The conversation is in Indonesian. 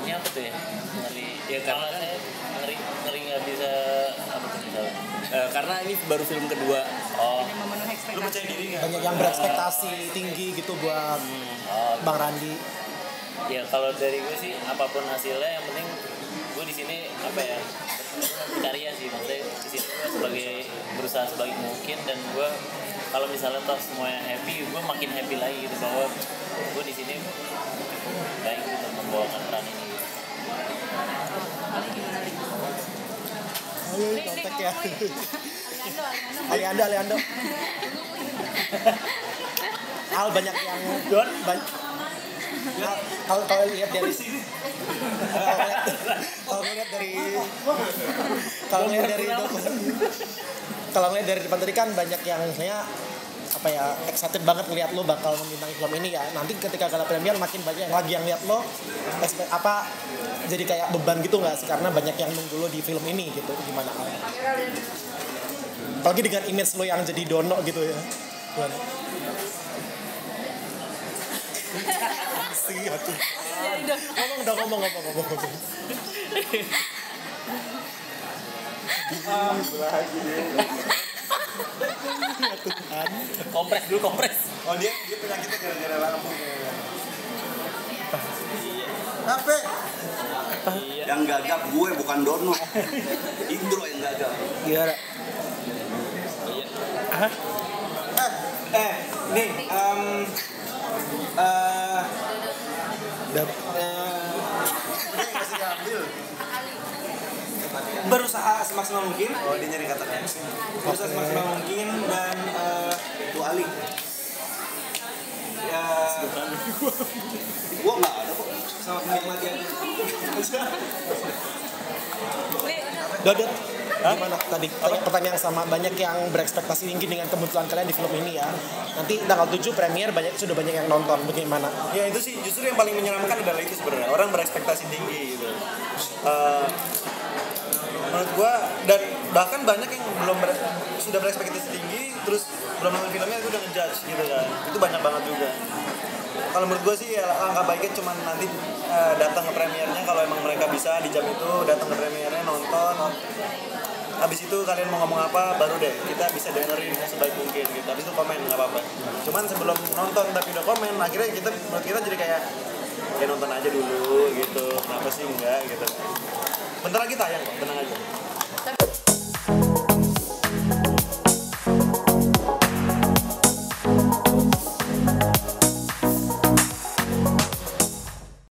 ngerinya apa tuh ya? Ngeri ya karena saya ngeri nggak bisa apa tuh misalnya. Karena ini baru film kedua. Oh. Memenuhi ekspektasi. Lu percaya diri nggak? Banyak yang berekspektasi tinggi gitu buat Bang Randi. Ya kalau dari gue sih apapun hasilnya yang penting gue di sini apa ya karya sih, maksudnya di sini gue sebagai berusaha sebaik mungkin, dan gue kalau misalnya toh semuanya happy, gue makin happy lagi gitu bahwa gue di sini baik gitu membawakan peran ini. Ayo kontak ya. Aliando. Al banyak yang kalau lihat dari kalau ngeliat dari depan tadi kan banyak yang misalnya apa ya excited banget ngeliat lo bakal membintangi film ini ya. Nanti ketika gala premier makin banyak lagi yang lihat lo jadi kayak beban gitu nggak sih, karena banyak yang nunggu lo di film ini gitu. Gimana Al? Apalagi dengan image lo yang jadi Dono gitu ya. Gimana? Ngomong. Kompres. Oh dia penyakitnya gara-gara lampu. Apa? Iya. Yang gagap gue bukan Dono. Indro yang gagap. Gimana? Iya. Nih masih diambil. Berusaha semaksimal mungkin. Oh dia nyari kata-kata. Berusaha semaksimal mungkin dan Itu Ali. ya Gue nggak ada kok. sama penikmatnya. Dodot, gimana tadi? Pertanyaan sama, banyak yang berekspektasi tinggi dengan kemunculan kalian di film ini ya. Nanti tanggal 7 premier sudah banyak yang nonton. Bagaimana? Ya itu sih justru yang paling menyeramkan adalah itu sebenarnya. Orang berekspektasi tinggi gitu. Menurut gua, dan bahkan banyak yang sudah berekspektasi tinggi terus belum nonton filmnya itu udah ngejudge gitu kan. Itu banyak banget juga. Kalau menurut gue sih ya, langkah baiknya cuma nanti datang ke premiernya, kalau emang mereka bisa di jam itu datang ke premiernya nonton. Habis itu kalian mau ngomong apa baru deh kita bisa dengerin sebaik mungkin gitu. Habis itu komen nggak apa-apa. Cuman sebelum nonton tapi udah komen, akhirnya menurut kita jadi kayak ya nonton aja dulu gitu. Kenapa sih enggak gitu. Bentar lagi tayang kok, tenang aja.